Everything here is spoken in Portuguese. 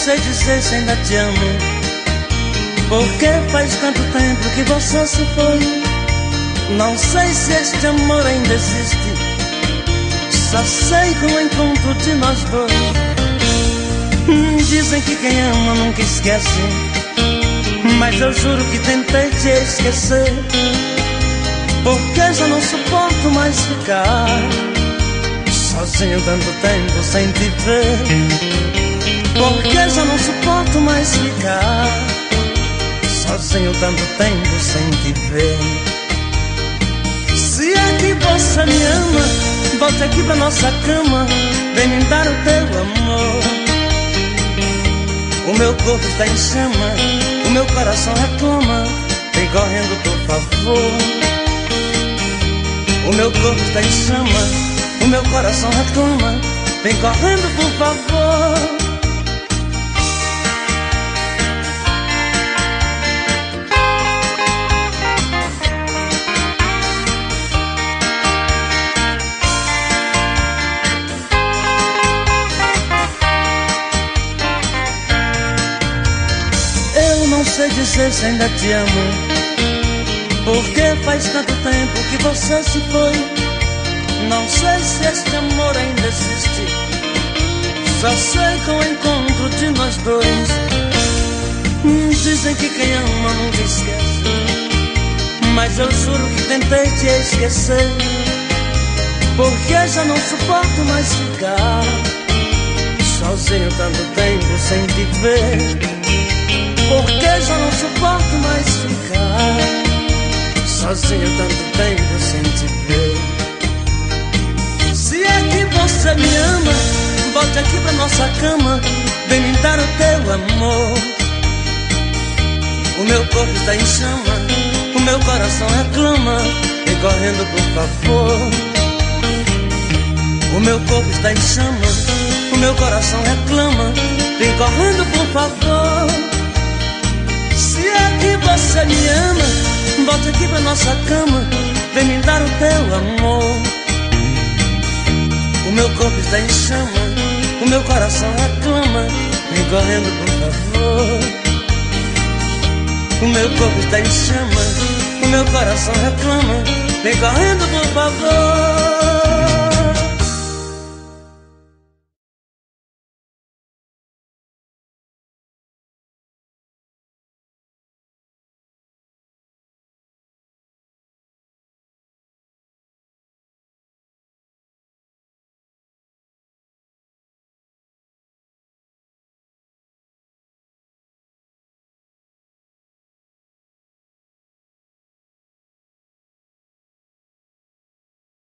sei dizer se ainda te amo, porque faz tanto tempo que você se foi. Não sei se este amor ainda existe, só sei com o encontro de nós dois. Dizem que quem ama nunca esquece, mas eu juro que tentei te esquecer, porque já não suporto mais ficar sozinho tanto tempo sem te ver. Porque já não suporto mais ficar sozinho tanto tempo sem te ver. Se é que você me ama, volte aqui pra nossa cama, vem me dar o teu amor. O meu corpo está em chama, o meu coração reclama, vem correndo por favor. O meu corpo está em chama, o meu coração reclama, vem correndo por favor. Não sei dizer se ainda te amo, porque faz tanto tempo que você se foi. Não sei se este amor ainda existe, só sei com o encontro de nós dois. Dizem que quem ama nunca esquece, mas eu juro que tentei te esquecer, porque já não suporto mais ficar sozinho tanto tempo sem te ver. Porque já não suporto mais ficar sozinho tanto tempo sem te ver. Se é que você me ama, volte aqui pra nossa cama, vem me dar o teu amor. O meu corpo está em chama, o meu coração reclama, vem correndo por favor. O meu corpo está em chama, o meu coração reclama, vem correndo por favor. Se é que você me ama, volte aqui pra nossa cama, vem me dar o teu amor. O meu corpo está em chama, o meu coração reclama, vem correndo por favor. O meu corpo está em chama, o meu coração reclama, vem correndo por favor.